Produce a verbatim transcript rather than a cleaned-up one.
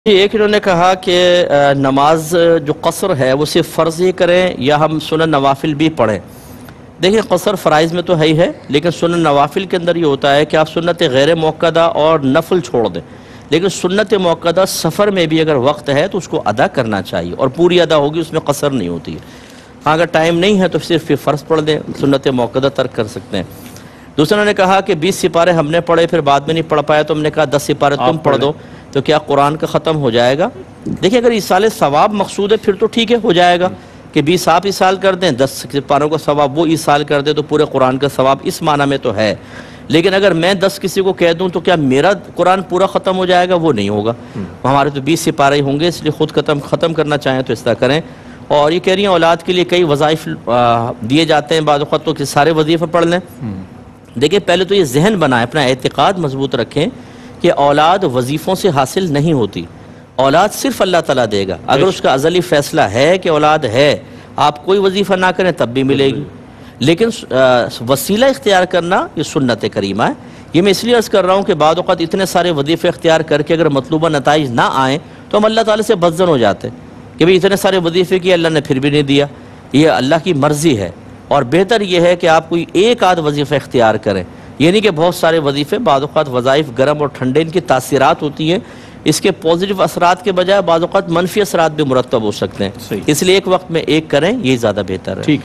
ایک انہوں نے کہا کہ نماز جو قصر ہے وہ صرف فرض ہی کریں یا ہم سنن نوافل بھی پڑھیں۔ دیکھیں قصر فرائض میں تو ہے ہی ہے، لیکن سنن نوافل کے اندر یہ ہوتا ہے کہ آپ سنت غیر موقدہ اور نفل چھوڑ دیں، لیکن سنت موقدہ سفر میں بھی اگر وقت ہے تو اس کو ادا کرنا چاہیے اور پوری ادا ہوگی، اس میں قصر نہیں ہوتی ہے۔ ہاں اگر ٹائم نہیں ہے تو صرف فرض پڑھ دیں، سنت موقدہ ترک کر سکتے ہیں۔ دوسرا نے کہا کہ بیس سپارے ہم نے پڑھے پھر بعد میں نہیں پڑھ پایا تو ہم نے کہا دس سپارے تم پڑھ دو، تو کیا قرآن کا ختم ہو جائے گا؟ دیکھیں اگر ایصال ثواب مقصود ہے پھر تو ٹھیک ہے، ہو جائے گا کہ بیس آپ ایصال کر دیں، دس سپاروں کا ثواب وہ ایصال کر دیں تو پورے قرآن کا ثواب اس معنی میں تو ہے۔ لیکن اگر میں دس کسی کو کہہ دوں تو کیا میرا قرآن پورا ختم ہو جائے گا؟ وہ نہیں ہوگا، ہمارے تو بیس سپارے ہی ہوں گے، اس لیے خود ختم ختم کرنا چاہیں تو اس طرح کریں۔ اور یہ کہہ رہی ہیں اولاد کے لیے کئی وظائف دیے جاتے ہیں، بعض اوقات تو کہ سارے وظیفے پڑھ لیں۔ دیکھیں پہلے تو یہ ذہن بنائیں، اپنا اعتقاد مضبوط رکھیں کہ اولاد وظیفوں سے حاصل نہیں ہوتی، اولاد صرف اللہ تعالیٰ دے گا۔ اگر اس کا ازلی فیصلہ ہے کہ اولاد ہے، آپ کوئی وظیفہ نہ کریں تب بھی ملے گی، لیکن وسیلہ اختیار کرنا یہ سنت کریمہ ہے۔ یہ میں اس لیے عرض کر رہا ہوں کہ بعض اوقات اتنے سارے وظیفے اختیار کر کے اگر مطلوبہ نتائج نہ آئیں تو ہم اللہ تعالیٰ سے بدظن ہو جاتے ہیں کہ بھئی اتنے سارے وظیفے کیے اللہ نے پھر بھی نہیں دیا۔ یہ اللہ کی مرضی ہے، اور بہتر یہ ہے کہ آپ کوئی ایک آدھ وظیفہ اختیار کریں، یہ نہیں کہ بہت سارے وظیفے۔ بعض اوقات وظائف گرم اور ٹھنڈے ان کی تاثیرات ہوتی ہیں، اس کے پازیٹیو اثرات کے بجائے بعض اوقات منفی اثرات بھی مرتب ہو سکتے ہیں، اس لیے ایک وقت میں ایک کریں، یہ زیادہ بہتر ہے۔